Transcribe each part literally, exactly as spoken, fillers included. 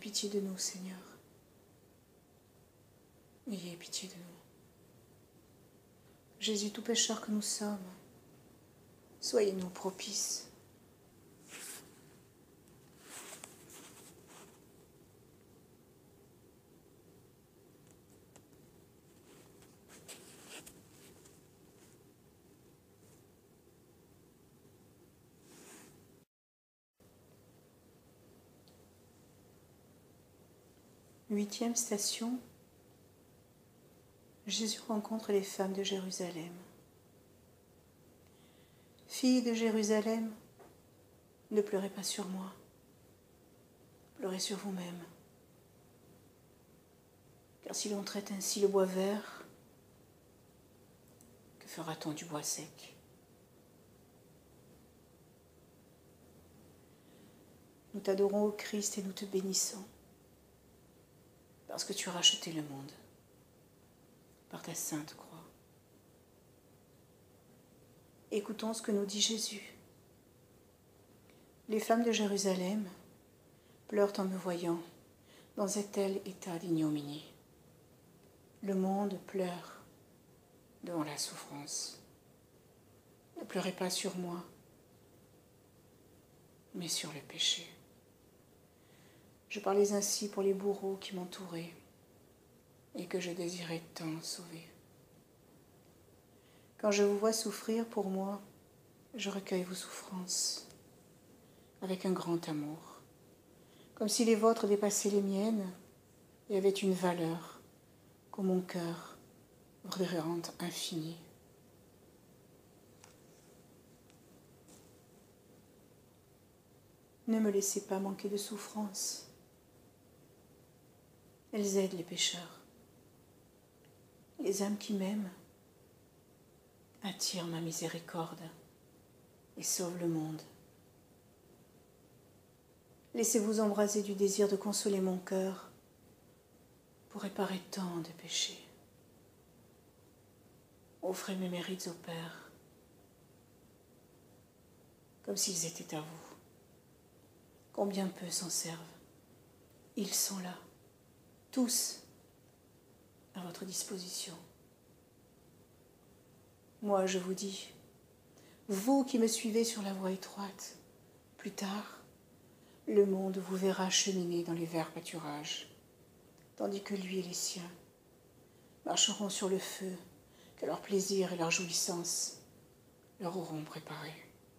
pitié de nous, Seigneur. Ayez pitié de nous. Jésus, tout pécheur que nous sommes, soyez-nous propices. Huitième station, Jésus rencontre les femmes de Jérusalem. Filles de Jérusalem, ne pleurez pas sur moi, pleurez sur vous-même. Car si l'on traite ainsi le bois vert, que fera-t-on du bois sec? Nous t'adorons, ô Christ, et nous te bénissons, parce que tu as racheté le monde par ta sainte croix. Écoutons ce que nous dit Jésus. Les femmes de Jérusalem pleurent en me voyant dans un tel état d'ignominie. Le monde pleure devant la souffrance. Ne pleurez pas sur moi, mais sur le péché. Je parlais ainsi pour les bourreaux qui m'entouraient et que je désirais tant sauver. Quand je vous vois souffrir pour moi, je recueille vos souffrances avec un grand amour, comme si les vôtres dépassaient les miennes et avaient une valeur qu'au mon cœur rend infinie. Ne me laissez pas manquer de souffrance. Elles aident les pécheurs. Les âmes qui m'aiment attirent ma miséricorde et sauvent le monde. Laissez-vous embraser du désir de consoler mon cœur pour réparer tant de péchés. Offrez mes mérites au Père, comme s'ils étaient à vous. Combien peu s'en servent. Ils sont là, tous à votre disposition. Moi, je vous dis, vous qui me suivez sur la voie étroite, plus tard, le monde vous verra cheminer dans les verts pâturages, tandis que lui et les siens marcheront sur le feu que leur plaisir et leur jouissance leur auront préparé.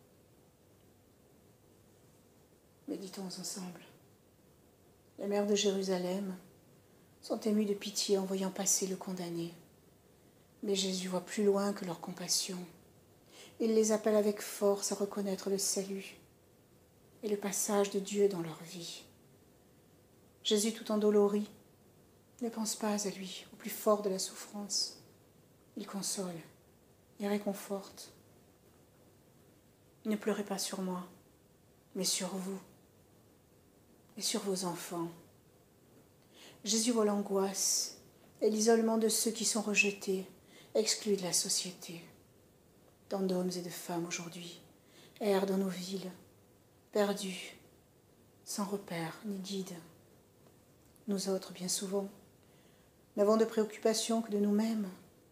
Méditons ensemble. Les mères de Jérusalem sont émues de pitié en voyant passer le condamné. Mais Jésus voit plus loin que leur compassion. Il les appelle avec force à reconnaître le salut et le passage de Dieu dans leur vie. Jésus, tout endolori, ne pense pas à lui, au plus fort de la souffrance. Il console et réconforte. Ne pleurez pas sur moi, mais sur vous et sur vos enfants. Jésus voit l'angoisse et l'isolement de ceux qui sont rejetés, exclus de la société. Tant d'hommes et de femmes aujourd'hui errent dans nos villes, perdus, sans repère ni guide. Nous autres, bien souvent, n'avons de préoccupation que de nous-mêmes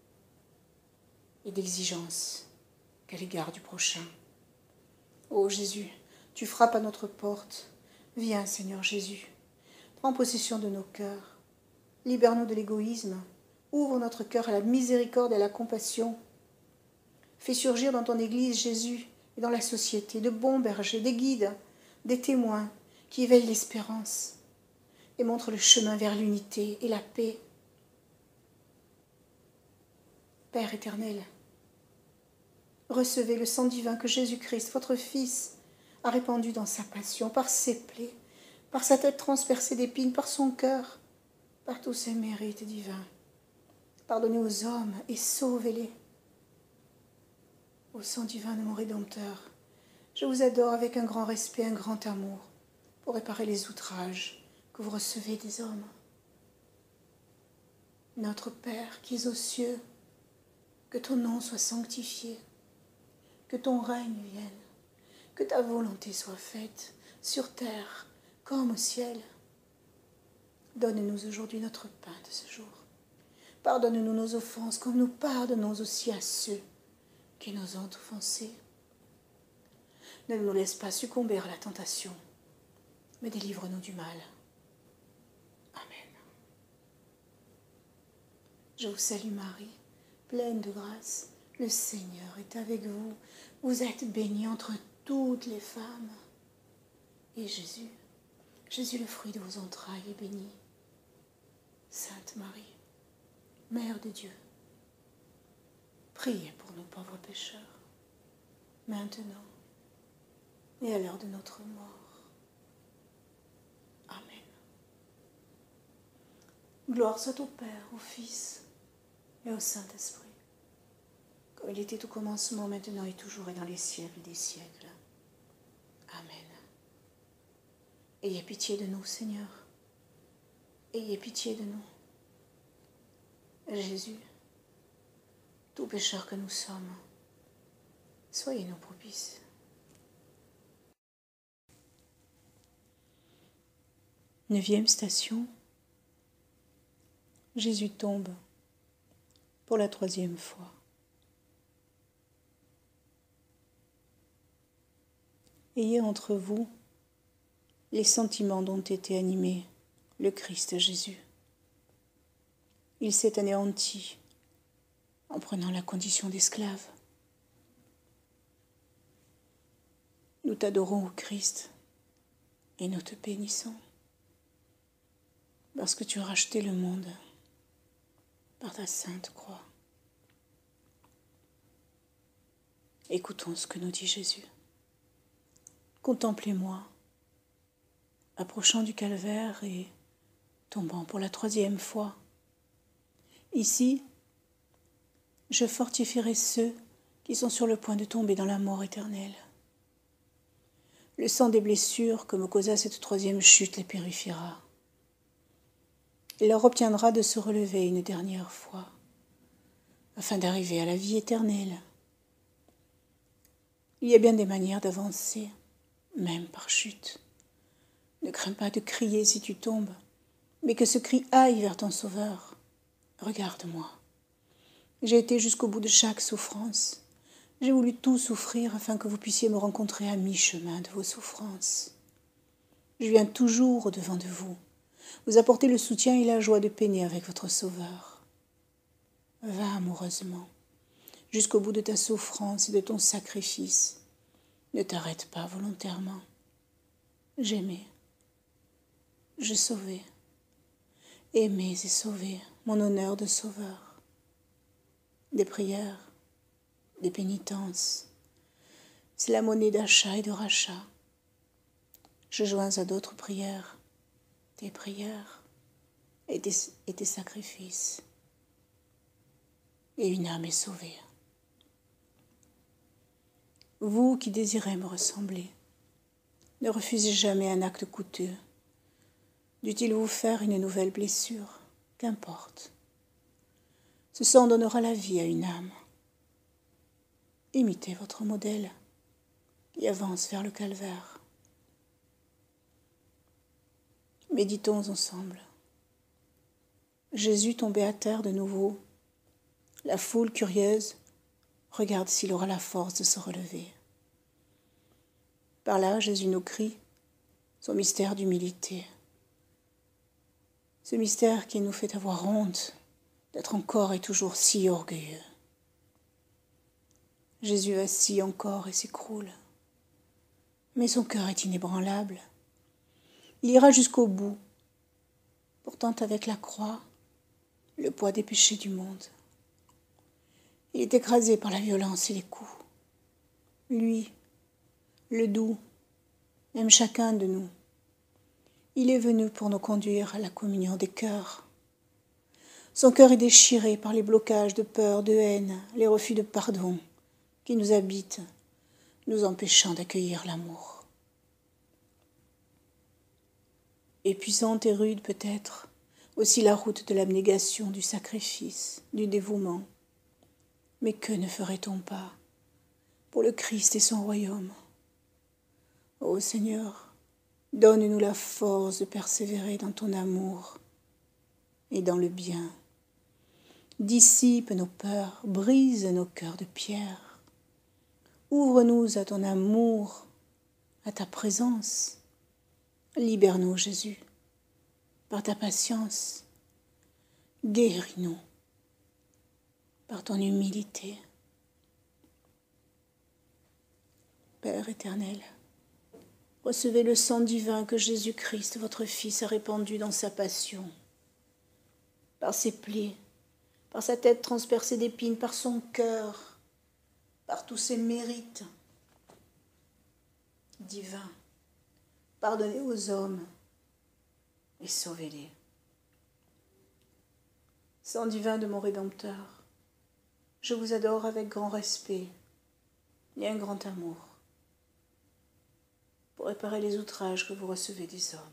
et d'exigence qu'à l'égard du prochain. Ô Jésus, tu frappes à notre porte. Viens, Seigneur Jésus, prends possession de nos cœurs. Libère-nous de l'égoïsme. Ouvre notre cœur à la miséricorde et à la compassion. Fais surgir dans ton Église, Jésus, et dans la société, de bons bergers, des guides, des témoins qui éveillent l'espérance et montrent le chemin vers l'unité et la paix. Père éternel, recevez le sang divin que Jésus-Christ, votre Fils, a répandu dans sa passion, par ses plaies, par sa tête transpercée d'épines, par son cœur, par tous ses mérites divins. Pardonnez aux hommes et sauvez-les. Ô sang divin de mon Rédempteur, je vous adore avec un grand respect, un grand amour, pour réparer les outrages que vous recevez des hommes. Notre Père qui es aux cieux, que ton nom soit sanctifié, que ton règne vienne, que ta volonté soit faite sur terre comme au ciel. Donne-nous aujourd'hui notre pain de ce jour. Pardonne-nous nos offenses, comme nous pardonnons aussi à ceux qui nous ont offensés. Ne nous laisse pas succomber à la tentation, mais délivre-nous du mal. Amen. Je vous salue Marie, pleine de grâce. Le Seigneur est avec vous. Vous êtes bénie entre toutes les femmes. Et Jésus, Jésus, le fruit de vos entrailles, est béni. Sainte Marie, Mère de Dieu, priez pour nous pauvres pécheurs, maintenant et à l'heure de notre mort. Amen. Gloire soit au Père, au Fils et au Saint-Esprit, comme il était au commencement, maintenant et toujours et dans les siècles des siècles. Amen. Ayez pitié de nous, Seigneur. Ayez pitié de nous. Jésus, tout pécheur que nous sommes, soyez-nous propices. Neuvième station. Jésus tombe pour la troisième fois. Ayez entre vous les sentiments dont était animé le Christ Jésus. Il s'est anéanti en prenant la condition d'esclave. Nous t'adorons, ô Christ, et nous te bénissons, parce que tu as racheté le monde par ta sainte croix. Écoutons ce que nous dit Jésus. Contemplez-moi, approchant du calvaire et tombant pour la troisième fois. Ici, je fortifierai ceux qui sont sur le point de tomber dans la mort éternelle. Le sang des blessures que me causa cette troisième chute les purifiera. Il leur obtiendra de se relever une dernière fois, afin d'arriver à la vie éternelle. Il y a bien des manières d'avancer, même par chute. Ne crains pas de crier si tu tombes, mais que ce cri aille vers ton Sauveur. Regarde-moi. J'ai été jusqu'au bout de chaque souffrance. J'ai voulu tout souffrir afin que vous puissiez me rencontrer à mi-chemin de vos souffrances. Je viens toujours au-devant de vous, vous apporter le soutien et la joie de peiner avec votre Sauveur. Va amoureusement, jusqu'au bout de ta souffrance et de ton sacrifice. Ne t'arrête pas volontairement. J'aimais, je sauvais. Aimez et sauvez mon honneur de sauveur. Des prières, des pénitences, c'est la monnaie d'achat et de rachat. Je joins à d'autres prières, tes prières et tes, et tes sacrifices. Et une âme est sauvée. Vous qui désirez me ressembler, ne refusez jamais un acte coûteux. Dût-il vous faire une nouvelle blessure, qu'importe. Ce sang donnera la vie à une âme. Imitez votre modèle qui avance vers le calvaire. Méditons ensemble. Jésus tombé à terre de nouveau. La foule curieuse regarde s'il aura la force de se relever. Par là, Jésus nous crie son mystère d'humilité. Ce mystère qui nous fait avoir honte d'être encore et toujours si orgueilleux. Jésus vacille encore et s'écroule, mais son cœur est inébranlable. Il ira jusqu'au bout, portant avec la croix le poids des péchés du monde. Il est écrasé par la violence et les coups. Lui, le doux, aime chacun de nous. Il est venu pour nous conduire à la communion des cœurs. Son cœur est déchiré par les blocages de peur, de haine, les refus de pardon qui nous habitent, nous empêchant d'accueillir l'amour. Épuisante et rude peut-être, aussi la route de l'abnégation, du sacrifice, du dévouement. Mais que ne ferait-on pas pour le Christ et son royaume? Ô Seigneur, donne-nous la force de persévérer dans ton amour et dans le bien. Dissipe nos peurs, brise nos cœurs de pierre. Ouvre-nous à ton amour, à ta présence. Libère-nous, Jésus, par ta patience. Guéris-nous par ton humilité. Père éternel, recevez le sang divin que Jésus-Christ, votre Fils, a répandu dans sa passion, par ses plaies, par sa tête transpercée d'épines, par son cœur, par tous ses mérites divins. Pardonnez aux hommes et sauvez-les. Sang divin de mon Rédempteur, je vous adore avec grand respect et un grand amour pour réparer les outrages que vous recevez des hommes.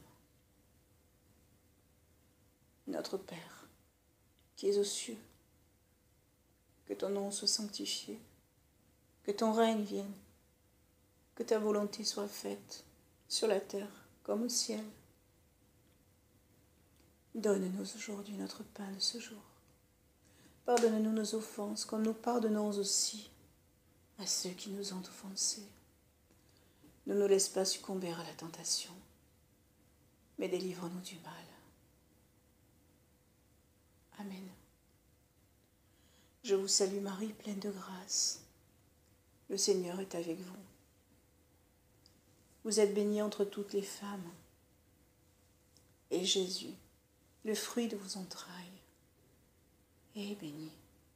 Notre Père, qui es aux cieux, que ton nom soit sanctifié, que ton règne vienne, que ta volonté soit faite sur la terre comme au ciel. Donne-nous aujourd'hui notre pain de ce jour. Pardonne-nous nos offenses, comme nous pardonnons aussi à ceux qui nous ont offensés. Ne nous laisse pas succomber à la tentation, mais délivre-nous du mal. Amen. Je vous salue Marie, pleine de grâce. Le Seigneur est avec vous. Vous êtes bénie entre toutes les femmes, et Jésus, le fruit de vos entrailles, est béni.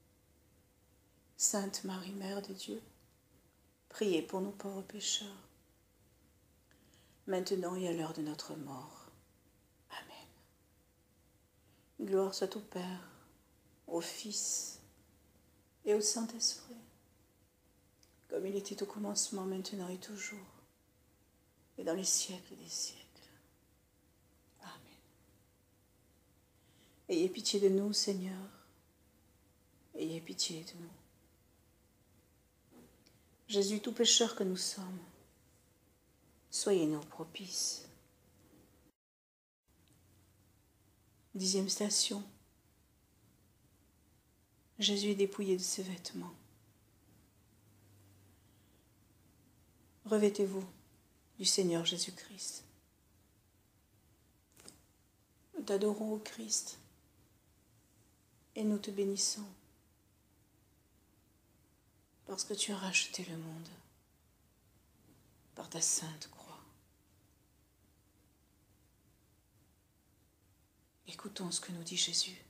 Sainte Marie, Mère de Dieu, priez pour nous pauvres pécheurs, maintenant et à l'heure de notre mort. Amen. Gloire soit au Père, au Fils et au Saint-Esprit, comme il était au commencement, maintenant et toujours, et dans les siècles des siècles. Amen. Ayez pitié de nous, Seigneur. Ayez pitié de nous. Jésus, tout pécheur que nous sommes, soyez-nous propices. Dixième station. Jésus est dépouillé de ses vêtements. Revêtez-vous du Seigneur Jésus-Christ. Nous t'adorons, ô Christ, et nous te bénissons, parce que tu as racheté le monde par ta sainte croix. Écoutons ce que nous dit Jésus.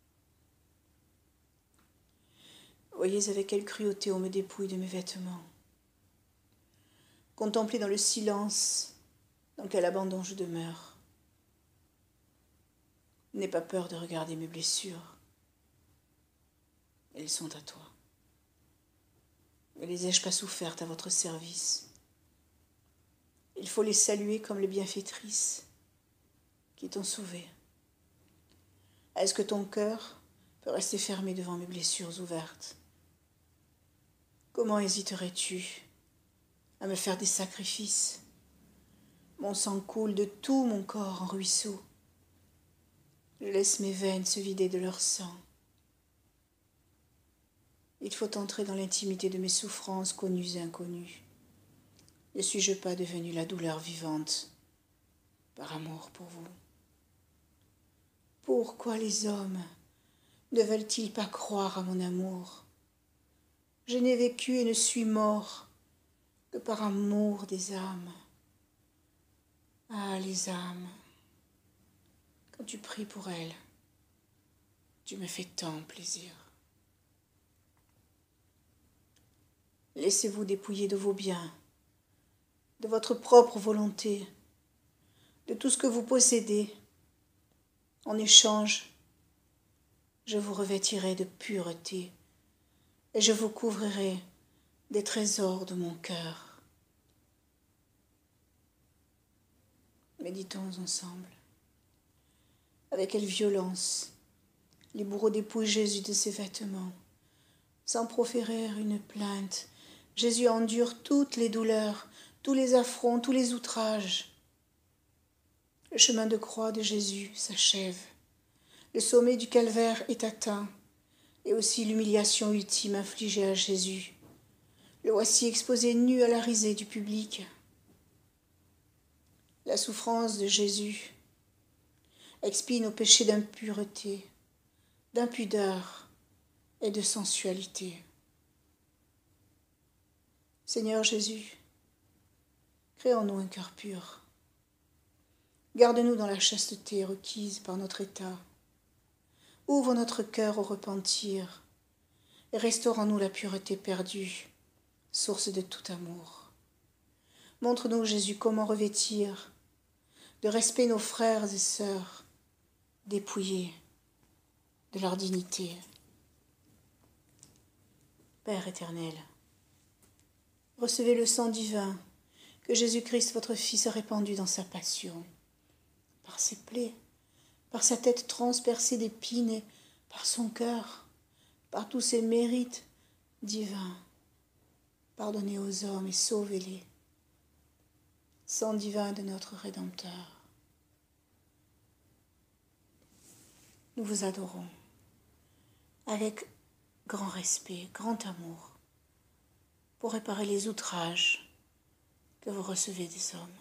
Voyez avec quelle cruauté on me dépouille de mes vêtements. Contemplez dans le silence dans quel abandon je demeure. N'aie pas peur de regarder mes blessures. Elles sont à toi. Ne les ai-je pas souffertes à votre service? Il faut les saluer comme les bienfaitrices qui t'ont sauvé. Est-ce que ton cœur peut rester fermé devant mes blessures ouvertes? Comment hésiterais-tu à me faire des sacrifices? Mon sang coule de tout mon corps en ruisseau. Je laisse mes veines se vider de leur sang. Il faut entrer dans l'intimité de mes souffrances connues et inconnues. Ne suis-je pas devenue la douleur vivante par amour pour vous? Pourquoi les hommes ne veulent-ils pas croire à mon amour? Je n'ai vécu et ne suis mort que par amour des âmes. Ah, les âmes, quand tu pries pour elles, tu me fais tant plaisir. Laissez-vous dépouiller de vos biens, de votre propre volonté, de tout ce que vous possédez. En échange, je vous revêtirai de pureté et je vous couvrirai des trésors de mon cœur. Méditons ensemble. Avec quelle violence les bourreaux dépouillent Jésus de ses vêtements. Sans proférer une plainte, Jésus endure toutes les douleurs, tous les affronts, tous les outrages. Le chemin de croix de Jésus s'achève. Le sommet du calvaire est atteint, et aussi l'humiliation ultime infligée à Jésus. Le voici exposé nu à la risée du public. La souffrance de Jésus expie nos péchés d'impureté, d'impudeur et de sensualité. Seigneur Jésus, crée en nous un cœur pur. Garde-nous dans la chasteté requise par notre état. Ouvre notre cœur au repentir et restaure en nous la pureté perdue, source de tout amour. Montre-nous, Jésus, comment revêtir de respect nos frères et sœurs, dépouillés de leur dignité. Père éternel, recevez le sang divin que Jésus-Christ, votre Fils, a répandu dans sa passion. Par ses plaies, par sa tête transpercée d'épines et par son cœur, par tous ses mérites divins, pardonnez aux hommes et sauvez-les. Sang divin de notre Rédempteur, nous vous adorons avec grand respect, grand amour, pour réparer les outrages que vous recevez des hommes.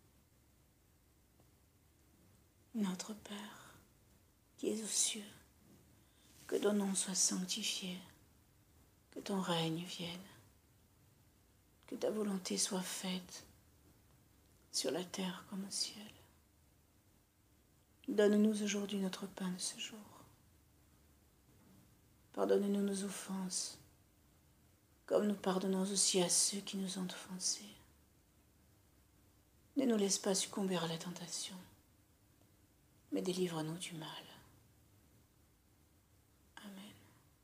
Notre Père, qui es aux cieux, que ton nom soit sanctifié, que ton règne vienne, que ta volonté soit faite sur la terre comme au ciel. Donne-nous aujourd'hui notre pain de ce jour. Pardonne-nous nos offenses, comme nous pardonnons aussi à ceux qui nous ont offensés. Ne nous laisse pas succomber à la tentation, mais délivre-nous du mal. Amen.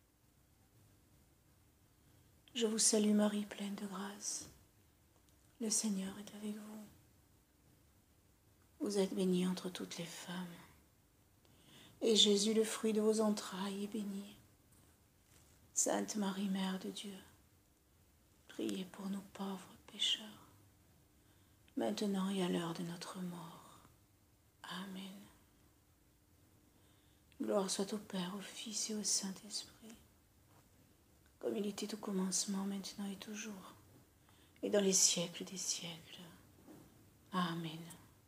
Je vous salue Marie, pleine de grâce. Le Seigneur est avec vous. Vous êtes bénie entre toutes les femmes, et Jésus, le fruit de vos entrailles, est béni. Sainte Marie, Mère de Dieu, priez pour nous pauvres pécheurs, maintenant et à l'heure de notre mort. Amen. Gloire soit au Père, au Fils et au Saint-Esprit, comme il était au commencement, maintenant et toujours, et dans les siècles des siècles. Amen.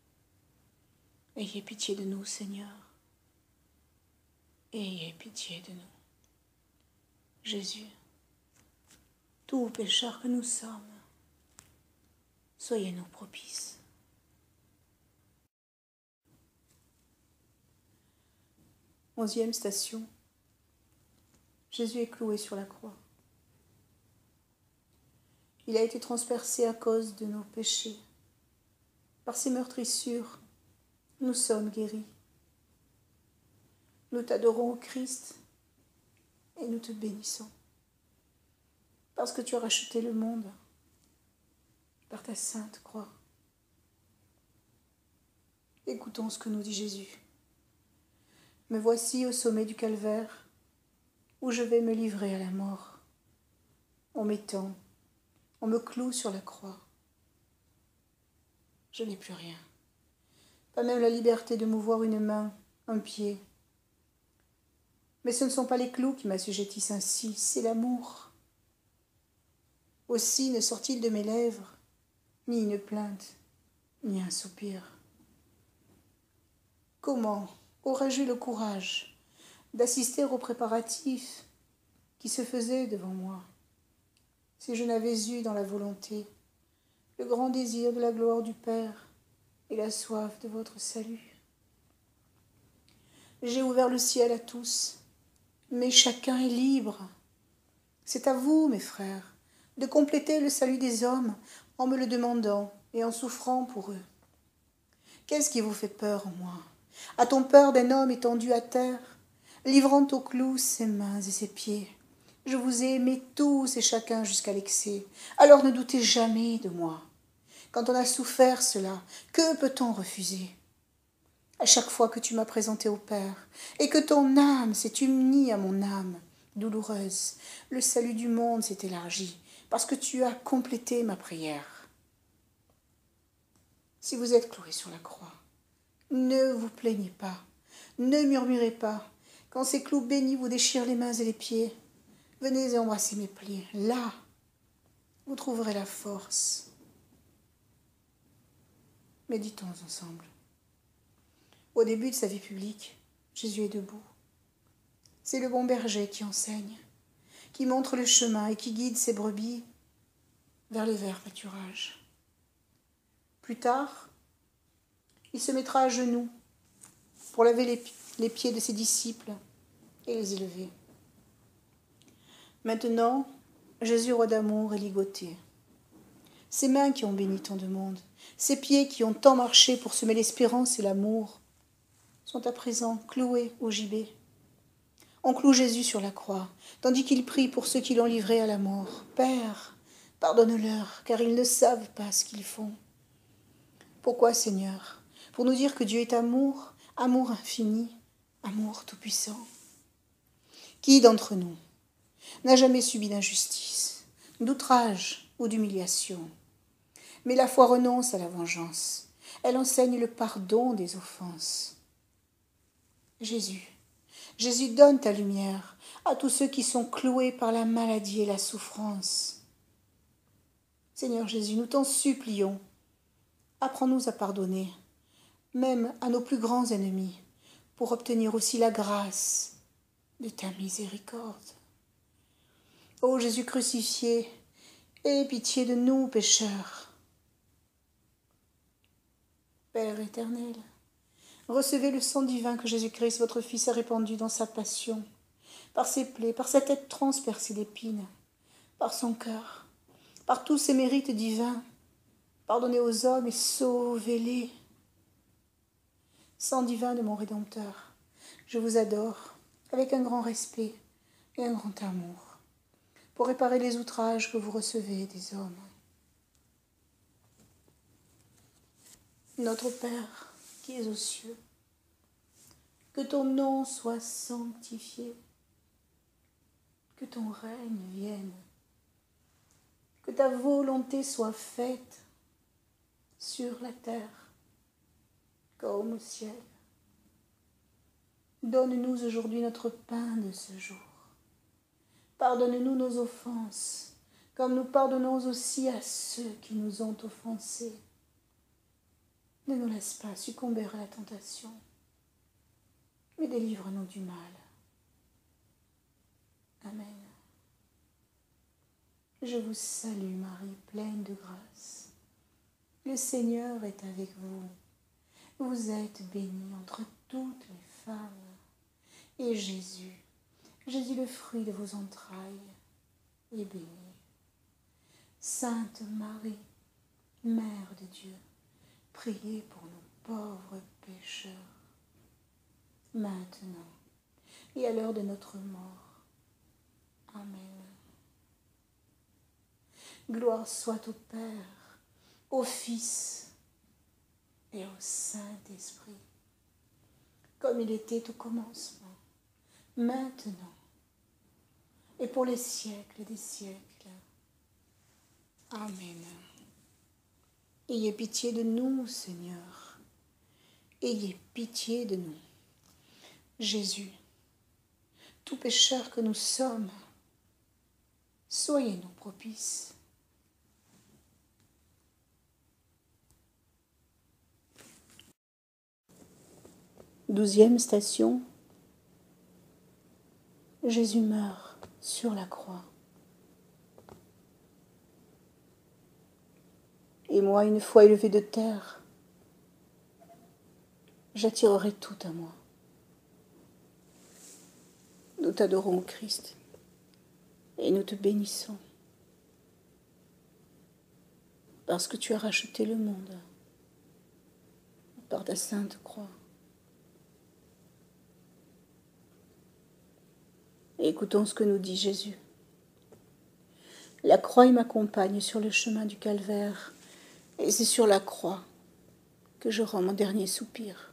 Ayez pitié de nous, Seigneur. Ayez pitié de nous. Jésus, tout pécheurs que nous sommes, soyez-nous propices. Onzième station. Jésus est cloué sur la croix. Il a été transpercé à cause de nos péchés. Par ses meurtrissures, nous sommes guéris. Nous t'adorons, Christ, et nous te bénissons, parce que tu as racheté le monde par ta sainte croix. Écoutons ce que nous dit Jésus. Me voici au sommet du calvaire, où je vais me livrer à la mort. On m'étend, on me cloue sur la croix. Je n'ai plus rien, pas même la liberté de mouvoir une main, un pied. Mais ce ne sont pas les clous qui m'assujettissent ainsi, c'est l'amour. Aussi ne sort-il de mes lèvres ni une plainte, ni un soupir. Comment aurais-je eu le courage d'assister aux préparatifs qui se faisaient devant moi, si je n'avais eu dans la volonté le grand désir de la gloire du Père et la soif de votre salut? J'ai ouvert le ciel à tous, mais chacun est libre. C'est à vous, mes frères, de compléter le salut des hommes en me le demandant et en souffrant pour eux. Qu'est-ce qui vous fait peur en moi? A-t-on peur d'un homme étendu à terre, livrant au clou ses mains et ses pieds? Je vous ai aimés tous et chacun jusqu'à l'excès, alors ne doutez jamais de moi. Quand on a souffert cela, que peut-on refuser? À chaque fois que tu m'as présenté au Père, et que ton âme s'est unie à mon âme douloureuse, le salut du monde s'est élargi, parce que tu as complété ma prière. Si vous êtes cloué sur la croix, ne vous plaignez pas, Ne murmurez pas. Quand ces clous bénis vous déchirent les mains et les pieds, venez et embrassez mes plaies. Là, vous trouverez la force. Méditons ensemble. Au début de sa vie publique, Jésus est debout. C'est le bon berger qui enseigne, qui montre le chemin et qui guide ses brebis vers les verts pâturages. Plus tard, il se mettra à genoux pour laver les, les pieds de ses disciples et les élever. Maintenant, Jésus, roi d'amour, est ligoté. Ses mains qui ont béni tant de monde, ses pieds qui ont tant marché pour semer l'espérance et l'amour, sont à présent cloués au gibet. On cloue Jésus sur la croix, tandis qu'il prie pour ceux qui l'ont livré à la mort. Père, pardonne-leur, car ils ne savent pas ce qu'ils font. Pourquoi, Seigneur? Pour nous dire que Dieu est amour, amour infini, amour tout-puissant. Qui d'entre nous n'a jamais subi d'injustice, d'outrage ou d'humiliation? Mais la foi renonce à la vengeance. Elle enseigne le pardon des offenses. Jésus, Jésus, donne ta lumière à tous ceux qui sont cloués par la maladie et la souffrance. Seigneur Jésus, nous t'en supplions. Apprends-nous à pardonner, même à nos plus grands ennemis, pour obtenir aussi la grâce de ta miséricorde. Ô Jésus crucifié, aie pitié de nous, pécheurs. Père éternel, recevez le sang divin que Jésus-Christ, votre Fils, a répandu dans sa passion, par ses plaies, par sa tête transpercée d'épines, par son cœur, par tous ses mérites divins. Pardonnez aux hommes et sauvez-les. Sang divin de mon Rédempteur, je vous adore avec un grand respect et un grand amour, pour réparer les outrages que vous recevez des hommes. Notre Père, qui es aux cieux, que ton nom soit sanctifié, que ton règne vienne, que ta volonté soit faite sur la terre comme au ciel. Donne-nous aujourd'hui notre pain de ce jour. Pardonne-nous nos offenses, comme nous pardonnons aussi à ceux qui nous ont offensés. Ne nous laisse pas succomber à la tentation, mais délivre-nous du mal. Amen. Je vous salue Marie, pleine de grâce. Le Seigneur est avec vous. Vous êtes bénie entre toutes les femmes. Et Jésus, Jésus le fruit de vos entrailles, est béni. Sainte Marie, Mère de Dieu, priez pour nous pauvres pécheurs, maintenant et à l'heure de notre mort. Amen. Gloire soit au Père, au Fils et au Saint-Esprit, comme il était au commencement, maintenant et pour les siècles des siècles. Amen. Ayez pitié de nous, Seigneur. Ayez pitié de nous. Jésus, tout pécheur que nous sommes, soyez-nous propices. Douzième station. Jésus meurt sur la croix. Et moi, une fois élevé de terre, j'attirerai tout à moi. Nous t'adorons, Christ, et nous te bénissons, parce que tu as racheté le monde par ta sainte croix. Et écoutons ce que nous dit Jésus. La croix m'accompagne sur le chemin du calvaire, et c'est sur la croix que je rends mon dernier soupir.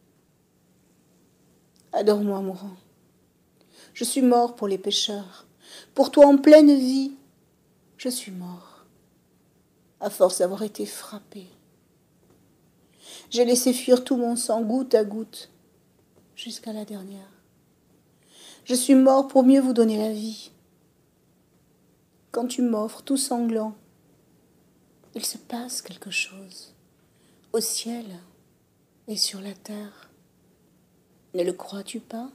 Adore-moi, mourant. Je suis mort pour les pécheurs. Pour toi, en pleine vie, je suis mort, à force d'avoir été frappé. J'ai laissé fuir tout mon sang goutte à goutte, jusqu'à la dernière. Je suis mort pour mieux vous donner la vie. Quand tu m'offres tout sanglant, il se passe quelque chose au ciel et sur la terre. Ne le crois-tu pas?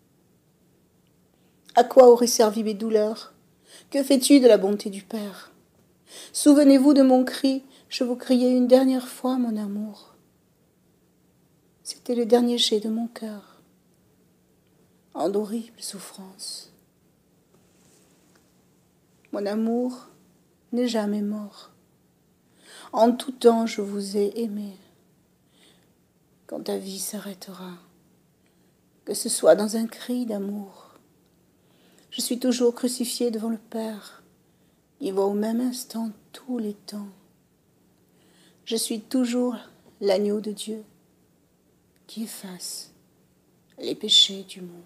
À quoi auraient servi mes douleurs? Que fais-tu de la bonté du Père? Souvenez-vous de mon cri, je vous criais une dernière fois, mon amour. C'était le dernier jet de mon cœur, en d'horribles souffrances. Mon amour n'est jamais mort. En tout temps, je vous ai aimé. Quand ta vie s'arrêtera, que ce soit dans un cri d'amour, je suis toujours crucifié devant le Père, qui voit au même instant tous les temps. Je suis toujours l'agneau de Dieu qui efface les péchés du monde.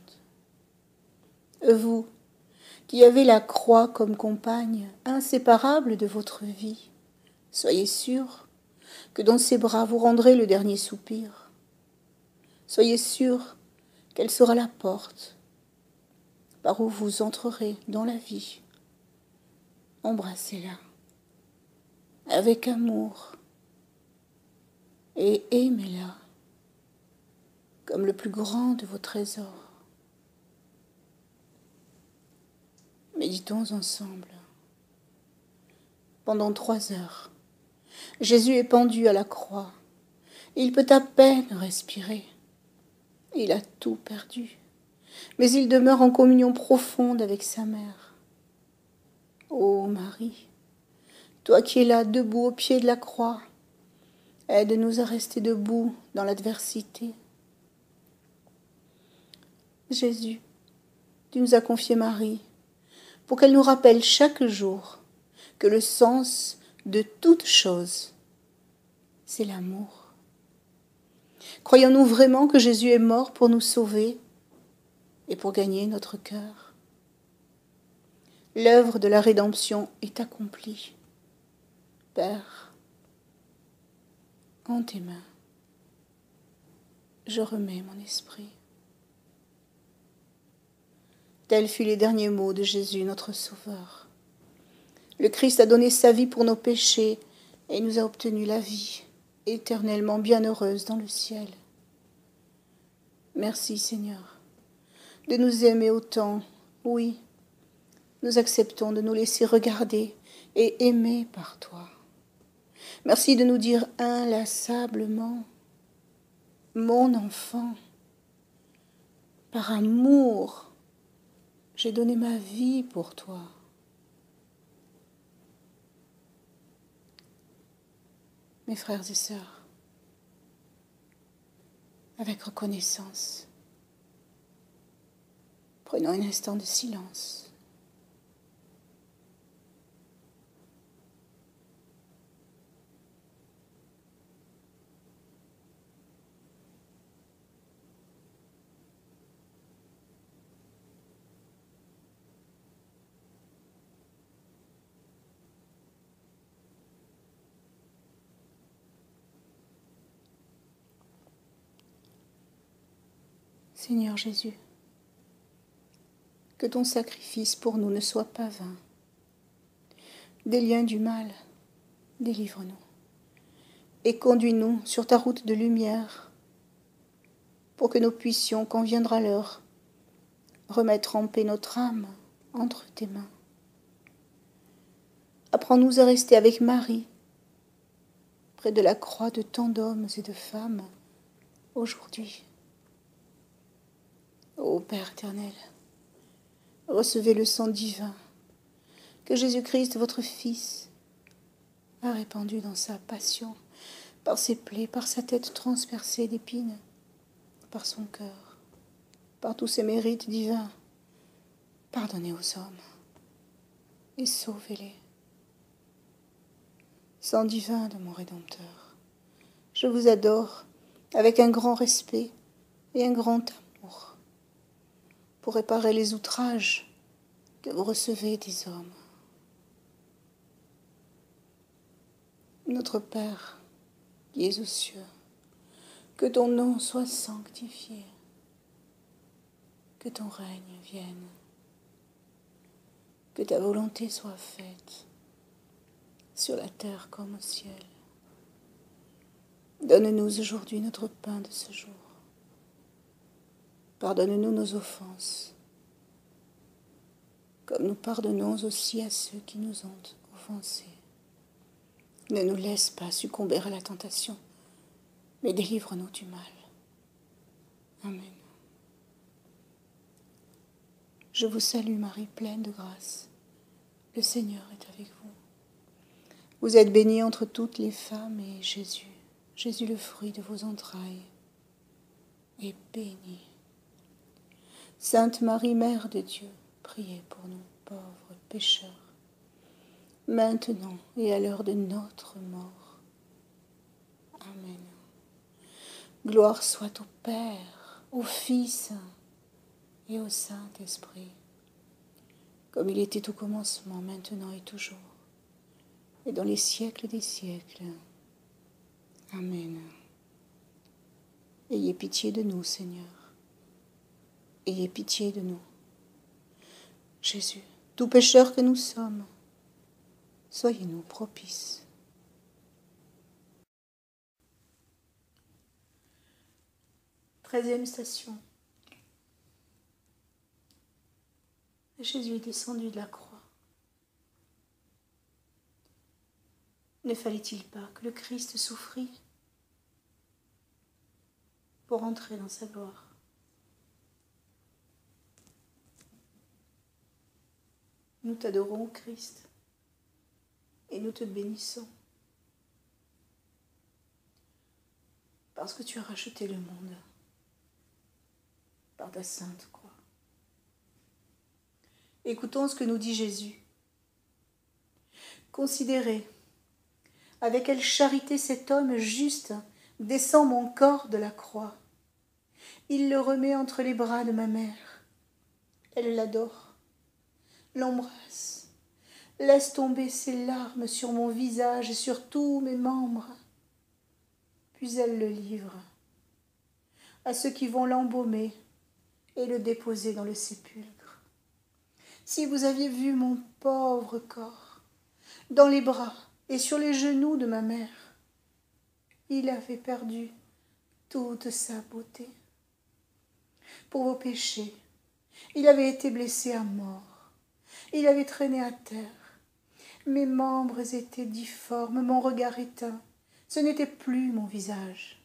Vous, qui avez la croix comme compagne inséparable de votre vie, soyez sûrs que dans ses bras vous rendrez le dernier soupir. Soyez sûrs qu'elle sera la porte par où vous entrerez dans la vie. Embrassez-la avec amour et aimez-la comme le plus grand de vos trésors. Méditons ensemble. Pendant trois heures, Jésus est pendu à la croix. Il peut à peine respirer. Il a tout perdu, mais il demeure en communion profonde avec sa mère. Ô Marie, toi qui es là debout au pied de la croix, aide-nous à rester debout dans l'adversité. Jésus, tu nous as confié Marie pour qu'elle nous rappelle chaque jour que le sens de toute chose, c'est l'amour. Croyons-nous vraiment que Jésus est mort pour nous sauver et pour gagner notre cœur? L'œuvre de la rédemption est accomplie. Père, en tes mains, je remets mon esprit. Tels furent les derniers mots de Jésus, notre Sauveur. Le Christ a donné sa vie pour nos péchés et nous a obtenu la vie, éternellement bienheureuse dans le ciel. Merci Seigneur de nous aimer autant. Oui, nous acceptons de nous laisser regarder et aimer par toi. Merci de nous dire inlassablement, mon enfant, par amour, j'ai donné ma vie pour toi. Mes frères et sœurs, avec reconnaissance, prenons un instant de silence. Seigneur Jésus, que ton sacrifice pour nous ne soit pas vain. Des liens du mal, délivre-nous et conduis-nous sur ta route de lumière pour que nous puissions, quand viendra l'heure, remettre en paix notre âme entre tes mains. Apprends-nous à rester avec Marie, près de la croix de tant d'hommes et de femmes aujourd'hui. Ô Père éternel, recevez le sang divin que Jésus-Christ, votre Fils, a répandu dans sa passion, par ses plaies, par sa tête transpercée d'épines, par son cœur, par tous ses mérites divins. Pardonnez aux hommes et sauvez-les. Sang divin de mon Rédempteur, je vous adore avec un grand respect et un grand amour pour réparer les outrages que vous recevez des hommes. Notre Père, qui es aux cieux, que ton nom soit sanctifié, que ton règne vienne, que ta volonté soit faite, sur la terre comme au ciel. Donne-nous aujourd'hui notre pain de ce jour. Pardonne-nous nos offenses, comme nous pardonnons aussi à ceux qui nous ont offensés. Ne nous laisse pas succomber à la tentation, mais délivre-nous du mal. Amen. Je vous salue Marie, pleine de grâce. Le Seigneur est avec vous. Vous êtes bénie entre toutes les femmes, et Jésus, Jésus le fruit de vos entrailles, est béni. Sainte Marie, Mère de Dieu, priez pour nous pauvres pécheurs, maintenant et à l'heure de notre mort. Amen. Gloire soit au Père, au Fils et au Saint-Esprit, comme il était au commencement, maintenant et toujours, et dans les siècles des siècles. Amen. Ayez pitié de nous, Seigneur. Ayez pitié de nous. Jésus, tout pécheur que nous sommes, soyez-nous propices. Treizième station. Jésus est descendu de la croix. Ne fallait-il pas que le Christ souffrit pour entrer dans sa gloire? Nous t'adorons, Christ, et nous te bénissons, parce que tu as racheté le monde par ta sainte croix. Écoutons ce que nous dit Jésus. Considérez avec quelle charité cet homme juste descend mon corps de la croix. Il le remet entre les bras de ma mère. Elle l'adore, l'embrasse, laisse tomber ses larmes sur mon visage et sur tous mes membres. Puis elle le livre à ceux qui vont l'embaumer et le déposer dans le sépulcre. Si vous aviez vu mon pauvre corps dans les bras et sur les genoux de ma mère, il avait perdu toute sa beauté. Pour vos péchés, il avait été blessé à mort. Il avait traîné à terre. Mes membres étaient difformes, mon regard éteint. Ce n'était plus mon visage.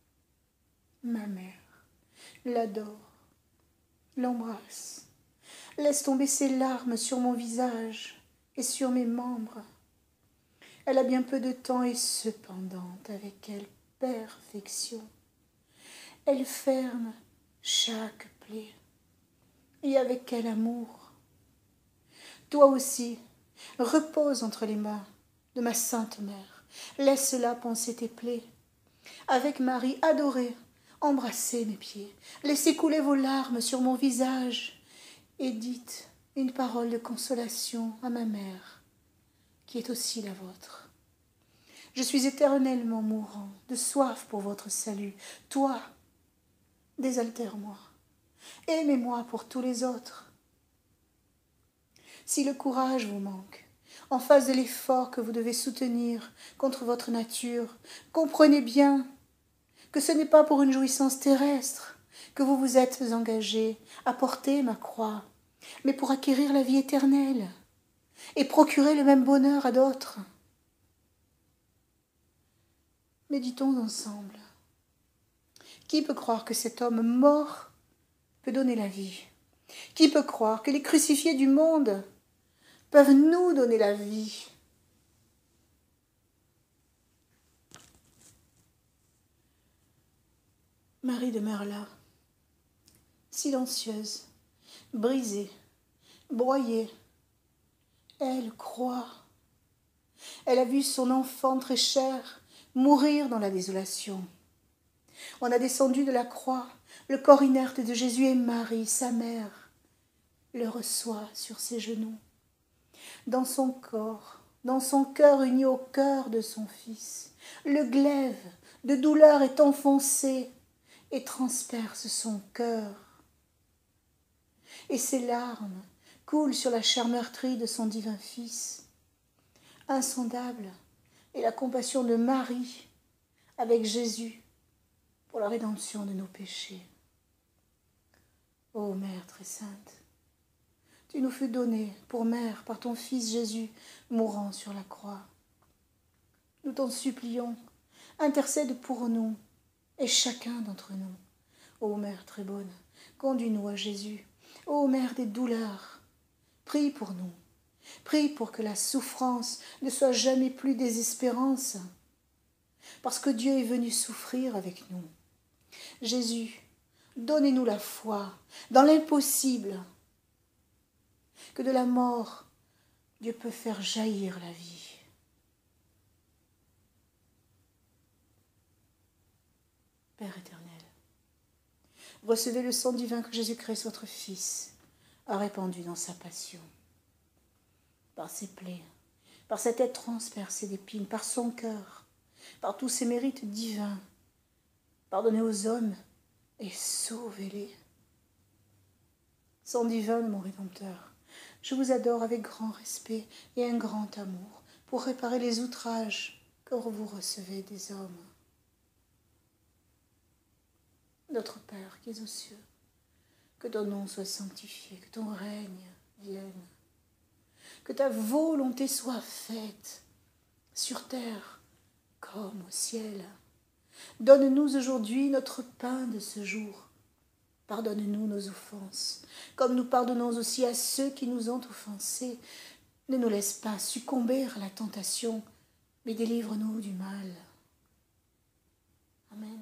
Ma mère l'adore, l'embrasse, laisse tomber ses larmes sur mon visage et sur mes membres. Elle a bien peu de temps et cependant, avec quelle perfection, elle ferme chaque plaie. Et avec quel amour! Toi aussi, repose entre les mains de ma sainte mère. Laisse-la panser tes plaies. Avec Marie adorée, embrassez mes pieds. Laissez couler vos larmes sur mon visage. Et dites une parole de consolation à ma mère, qui est aussi la vôtre. Je suis éternellement mourant de soif pour votre salut. Toi, désaltère-moi. Aimez-moi pour tous les autres. Si le courage vous manque, en face de l'effort que vous devez soutenir contre votre nature, comprenez bien que ce n'est pas pour une jouissance terrestre que vous vous êtes engagé à porter ma croix, mais pour acquérir la vie éternelle et procurer le même bonheur à d'autres. Méditons ensemble. Qui peut croire que cet homme mort peut donner la vie? Qui peut croire que les crucifiés du monde peuvent nous donner la vie? Marie demeure là, silencieuse, brisée, broyée. Elle croit. Elle a vu son enfant très cher mourir dans la désolation. On a descendu de la croix le corps inerte de Jésus et Marie, sa mère, le reçoit sur ses genoux. Dans son corps, dans son cœur uni au cœur de son Fils, le glaive de douleur est enfoncé et transperce son cœur. et ses larmes coulent sur la chair meurtrie de son divin Fils. Insondable est la compassion de Marie avec Jésus pour la rédemption de nos péchés. Ô Mère très sainte, tu nous fus donnée pour mère par ton Fils Jésus mourant sur la croix. Nous t'en supplions, intercède pour nous et chacun d'entre nous. Ô Mère très bonne, conduis-nous à Jésus. Ô Mère des douleurs, prie pour nous. Prie pour que la souffrance ne soit jamais plus désespérance, parce que Dieu est venu souffrir avec nous. Jésus, donnez-nous la foi dans l'impossible, que de la mort, Dieu peut faire jaillir la vie. Père éternel, recevez le sang divin que Jésus-Christ, votre Fils, a répandu dans sa passion. Par ses plaies, par sa tête transpercée d'épines, par son cœur, par tous ses mérites divins, pardonnez aux hommes et sauvez-les. Sang divin de mon Rédempteur, je vous adore avec grand respect et un grand amour pour réparer les outrages que vous recevez des hommes. Notre Père qui es aux cieux, que ton nom soit sanctifié, que ton règne vienne, que ta volonté soit faite sur terre comme au ciel. Donne-nous aujourd'hui notre pain de ce jour. Pardonne-nous nos offenses, comme nous pardonnons aussi à ceux qui nous ont offensés. Ne nous laisse pas succomber à la tentation, mais délivre-nous du mal. Amen.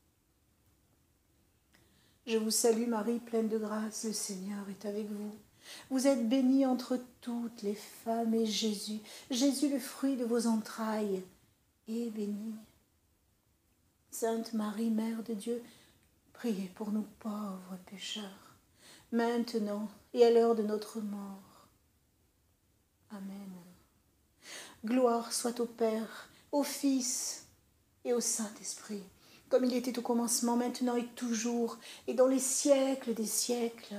Je vous salue Marie, pleine de grâce, le Seigneur est avec vous. Vous êtes bénie entre toutes les femmes, et Jésus, Jésus le fruit de vos entrailles, est béni. Sainte Marie, Mère de Dieu, priez pour nous pauvres pécheurs, maintenant et à l'heure de notre mort. Amen. Gloire soit au Père, au Fils et au Saint-Esprit, comme il était au commencement, maintenant et toujours, et dans les siècles des siècles.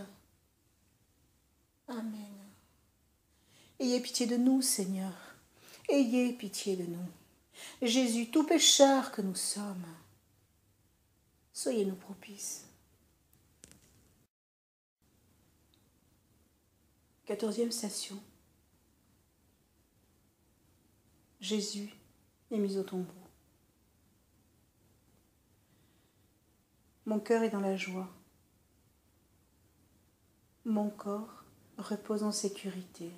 Amen. Ayez pitié de nous, Seigneur. Ayez pitié de nous. Jésus, tout pécheur que nous sommes, soyez-nous propices. Quatorzième station. Jésus est mis au tombeau. Mon cœur est dans la joie. Mon corps repose en sécurité.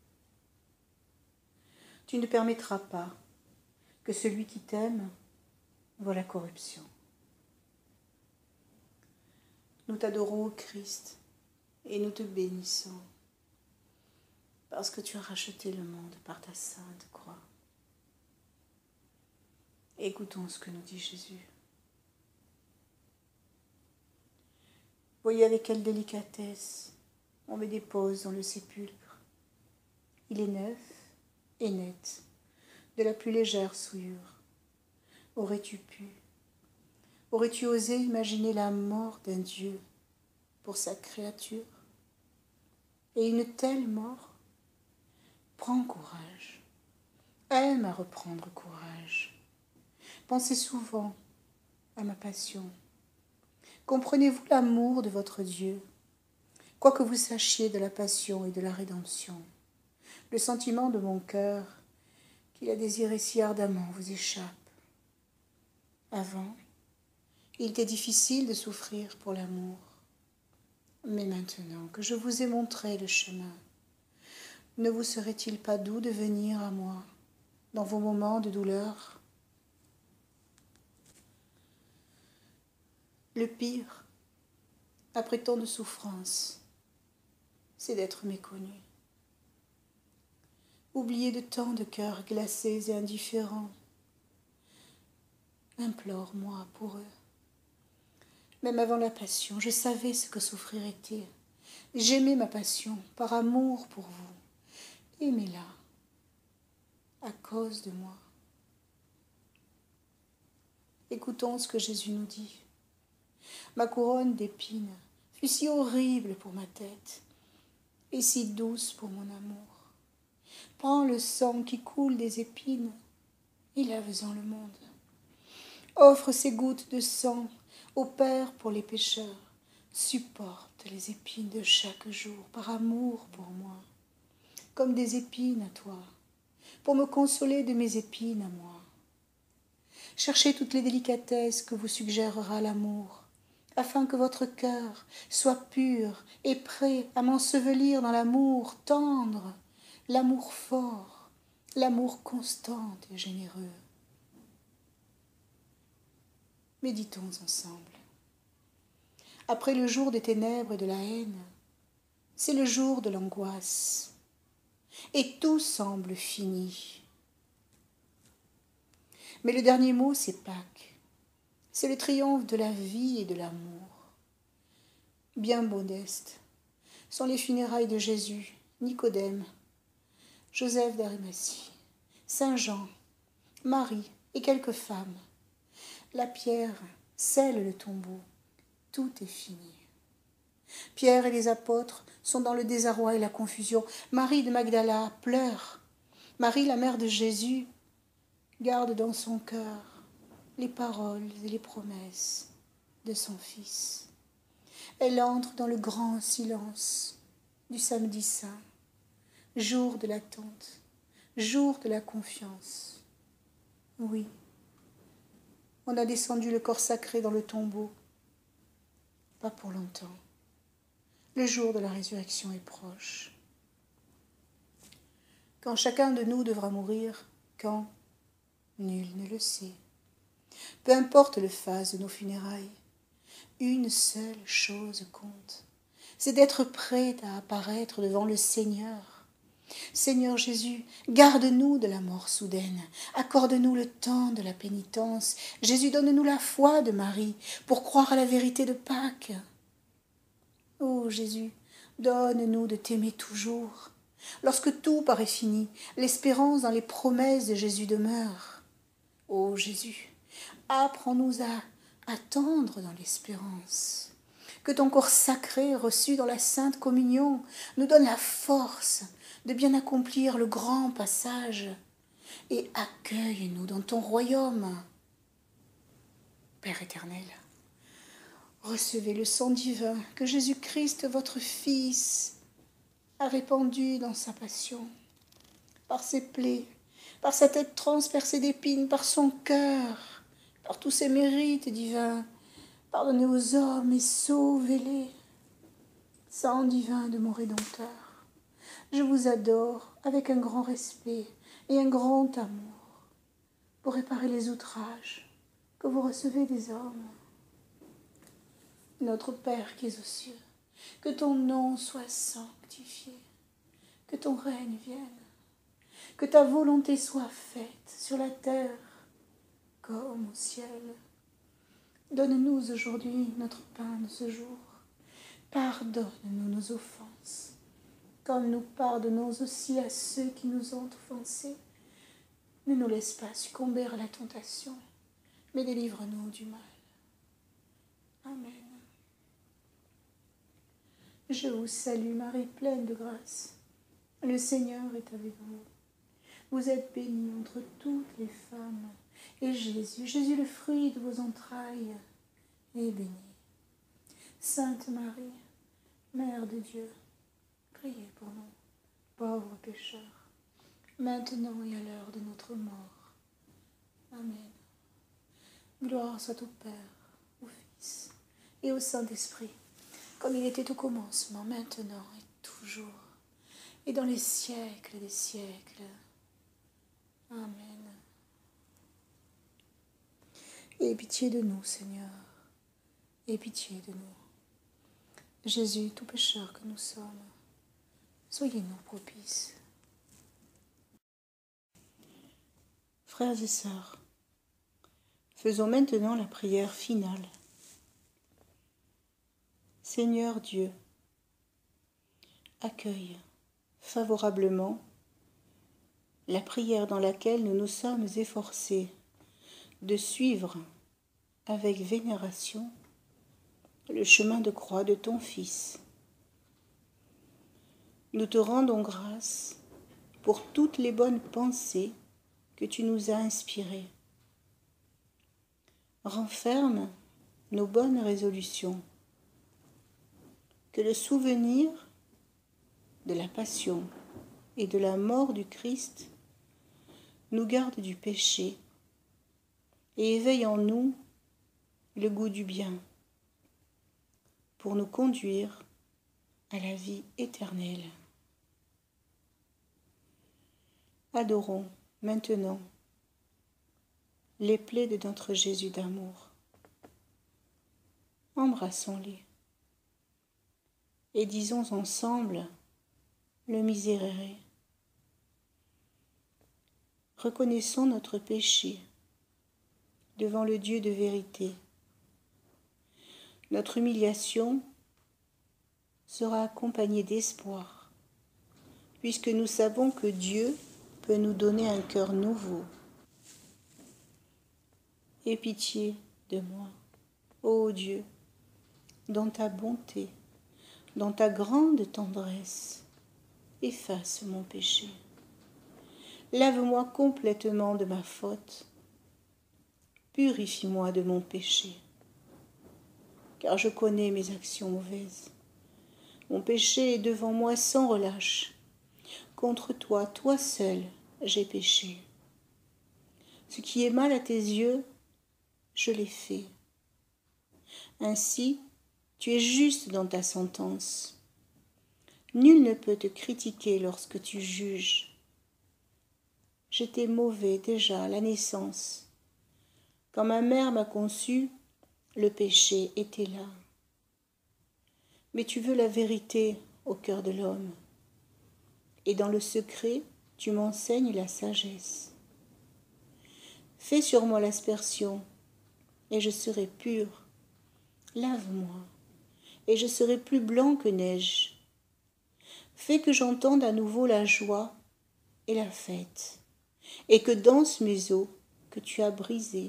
Tu ne permettras pas que celui qui t'aime voie la corruption. Nous t'adorons, ô Christ, et nous te bénissons, parce que tu as racheté le monde par ta sainte croix. Écoutons ce que nous dit Jésus. Voyez avec quelle délicatesse on me dépose dans le sépulcre. Il est neuf et net, de la plus légère souillure. Aurais-tu pu, aurais-tu osé imaginer la mort d'un Dieu pour sa créature? Et une telle mort? Prends courage, aime à reprendre courage. Pensez souvent à ma passion. Comprenez-vous l'amour de votre Dieu? Quoi que vous sachiez de la passion et de la rédemption, le sentiment de mon cœur qu'il a désiré si ardemment vous échappe. Avant, il était difficile de souffrir pour l'amour. Mais maintenant que je vous ai montré le chemin, ne vous serait-il pas doux de venir à moi dans vos moments de douleur? Le pire, après tant de souffrance, c'est d'être méconnu. Oublié de tant de cœurs glacés et indifférents. Implore-moi pour eux. Même avant la passion, je savais ce que souffrir était. J'aimais ma passion par amour pour vous. Aimez-la à cause de moi. Écoutons ce que Jésus nous dit. Ma couronne d'épines fut si horrible pour ma tête et si douce pour mon amour. Prends le sang qui coule des épines et lave-en le monde. Offre ces gouttes de sang au Père pour les pécheurs. Supporte les épines de chaque jour par amour pour moi, comme des épines à toi, pour me consoler de mes épines à moi. Cherchez toutes les délicatesses que vous suggérera l'amour, afin que votre cœur soit pur et prêt à m'ensevelir dans l'amour tendre, l'amour fort, l'amour constant et généreux. Méditons ensemble. Après le jour des ténèbres et de la haine, c'est le jour de l'angoisse, et tout semble fini. Mais le dernier mot, c'est Pâques. C'est le triomphe de la vie et de l'amour. Bien modestes sont les funérailles de Jésus, Nicodème, Joseph d'Arimathie, Saint Jean, Marie et quelques femmes. La pierre scelle le tombeau. Tout est fini. Pierre et les apôtres sont dans le désarroi et la confusion. Marie de Magdala pleure. Marie, la mère de Jésus, garde dans son cœur les paroles et les promesses de son Fils. Elle entre dans le grand silence du samedi saint, jour de l'attente, jour de la confiance. Oui, on a descendu le corps sacré dans le tombeau, pas pour longtemps. Le jour de la résurrection est proche. Quand chacun de nous devra mourir, quand? Nul ne le sait. Peu importe le phase de nos funérailles, une seule chose compte, c'est d'être prêt à apparaître devant le Seigneur. Seigneur Jésus, garde-nous de la mort soudaine, accorde-nous le temps de la pénitence. Jésus, donne-nous la foi de Marie pour croire à la vérité de Pâques. Ô Jésus, donne-nous de t'aimer toujours. Lorsque tout paraît fini, l'espérance dans les promesses de Jésus demeure. Ô Jésus, apprends-nous à attendre dans l'espérance. Que ton corps sacré, reçu dans la Sainte Communion, nous donne la force de bien accomplir le grand passage et accueille-nous dans ton royaume. Père éternel, recevez le sang divin que Jésus-Christ, votre Fils, a répandu dans sa passion, par ses plaies, par sa tête transpercée d'épines, par son cœur, par tous ses mérites divins. Pardonnez aux hommes et sauvez-les. Sang divin de mon Rédempteur, je vous adore avec un grand respect et un grand amour pour réparer les outrages que vous recevez des hommes. Notre Père qui es aux cieux, que ton nom soit sanctifié, que ton règne vienne, que ta volonté soit faite sur la terre comme au ciel. Donne-nous aujourd'hui notre pain de ce jour. Pardonne-nous nos offenses, comme nous pardonnons aussi à ceux qui nous ont offensés. Ne nous laisse pas succomber à la tentation, mais délivre-nous du mal. Amen. Je vous salue Marie, pleine de grâce. Le Seigneur est avec vous. Vous êtes bénie entre toutes les femmes, et Jésus, Jésus le fruit de vos entrailles, est béni. Sainte Marie, Mère de Dieu, priez pour nous, pauvres pécheurs, maintenant et à l'heure de notre mort. Amen. Gloire soit au Père, au Fils et au Saint-Esprit, comme il était au commencement, maintenant et toujours, et dans les siècles des siècles. Amen. Aie pitié de nous, Seigneur, aie pitié de nous. Jésus, tout pécheur que nous sommes, soyez-nous propices. Frères et sœurs, faisons maintenant la prière finale. Seigneur Dieu, accueille favorablement la prière dans laquelle nous nous sommes efforcés de suivre avec vénération le chemin de croix de ton Fils. Nous te rendons grâce pour toutes les bonnes pensées que tu nous as inspirées. Renferme nos bonnes résolutions. Que le souvenir de la passion et de la mort du Christ nous garde du péché et éveille en nous le goût du bien pour nous conduire à la vie éternelle. Adorons maintenant les plaies de notre Jésus d'amour. Embrassons-les et disons ensemble le Miserere. Reconnaissons notre péché devant le Dieu de vérité. Notre humiliation sera accompagnée d'espoir, puisque nous savons que Dieu peut nous donner un cœur nouveau. Aie pitié de moi, ô Dieu, dans ta bonté, dans ta grande tendresse, efface mon péché. Lave-moi complètement de ma faute. Purifie-moi de mon péché, car je connais mes actions mauvaises. Mon péché est devant moi sans relâche. Contre toi, toi seul, j'ai péché. Ce qui est mal à tes yeux, je l'ai fait. Ainsi, tu es juste dans ta sentence. Nul ne peut te critiquer lorsque tu juges. J'étais mauvais déjà à la naissance. Quand ma mère m'a conçu, le péché était là. Mais tu veux la vérité au cœur de l'homme. Et dans le secret, tu m'enseignes la sagesse. Fais sur moi l'aspersion, et je serai pur. Lave-moi, et je serai plus blanc que neige. Fais que j'entende à nouveau la joie et la fête, et que dansent mes os que tu as brisés.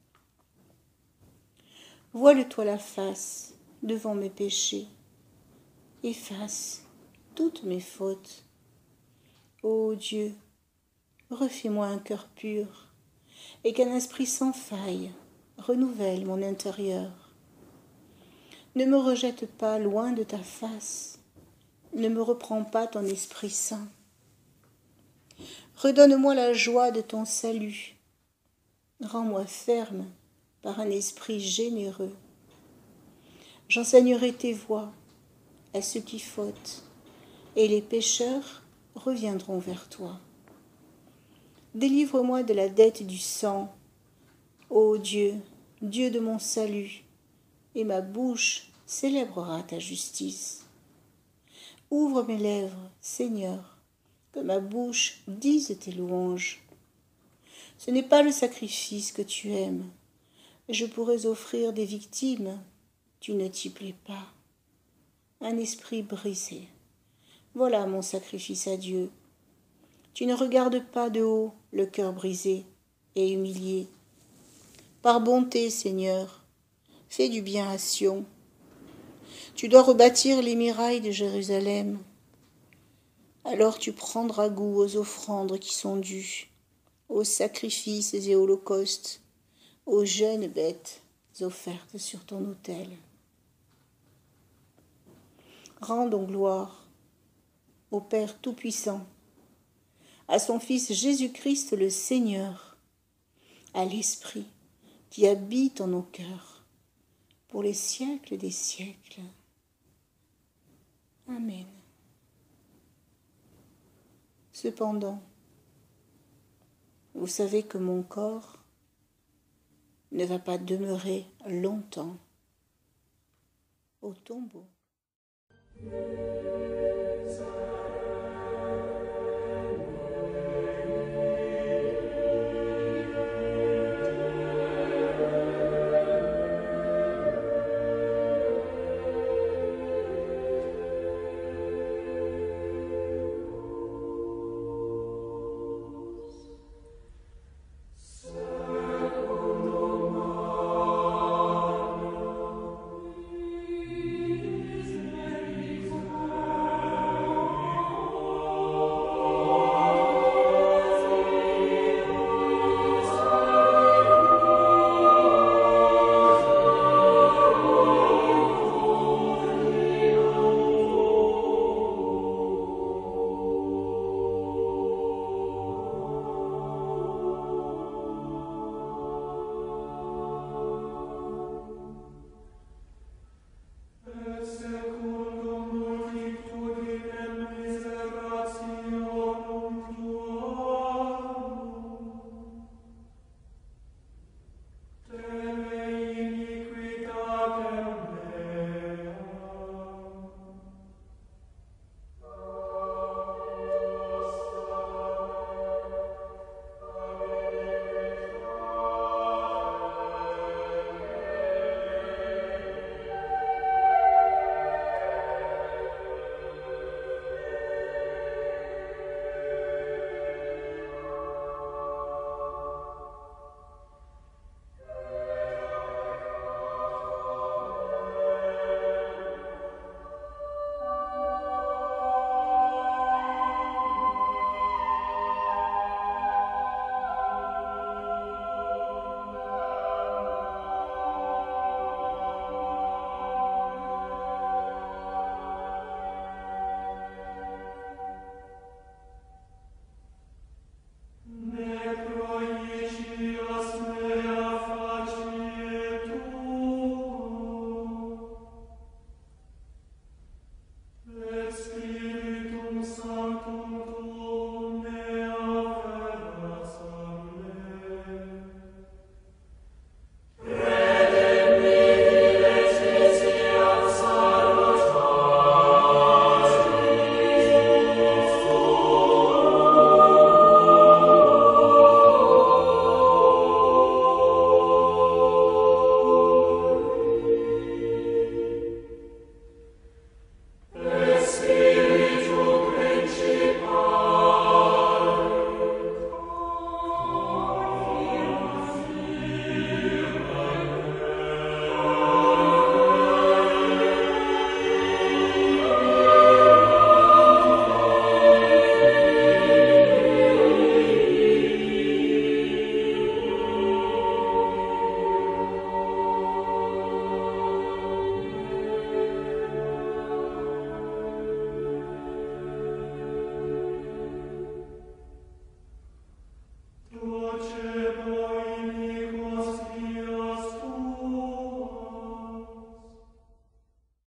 Voile-toi la face devant mes péchés, efface toutes mes fautes. Ô Dieu, refais-moi un cœur pur, et qu'un esprit sans faille renouvelle mon intérieur. Ne me rejette pas loin de ta face, ne me reprends pas ton Esprit Saint. Redonne-moi la joie de ton salut, rends-moi ferme par un esprit généreux. J'enseignerai tes voies à ceux qui fautent, et les pécheurs reviendront vers toi. Délivre-moi de la dette du sang, ô Dieu, Dieu de mon salut, et ma bouche célébrera ta justice. Ouvre mes lèvres, Seigneur, que ma bouche dise tes louanges. Ce n'est pas le sacrifice que tu aimes. Je pourrais offrir des victimes, tu ne t'y plais pas. Un esprit brisé, voilà mon sacrifice à Dieu. Tu ne regardes pas de haut le cœur brisé et humilié. Par bonté, Seigneur, fais du bien à Sion. Tu dois rebâtir les murailles de Jérusalem. Alors tu prendras goût aux offrandes qui sont dues, aux sacrifices et holocaustes, aux jeunes bêtes offertes sur ton autel. Rendons gloire au Père Tout-Puissant, à son Fils Jésus-Christ le Seigneur, à l'Esprit qui habite en nos cœurs, pour les siècles des siècles. Amen. Cependant, vous savez que mon corps ne va pas demeurer longtemps au tombeau.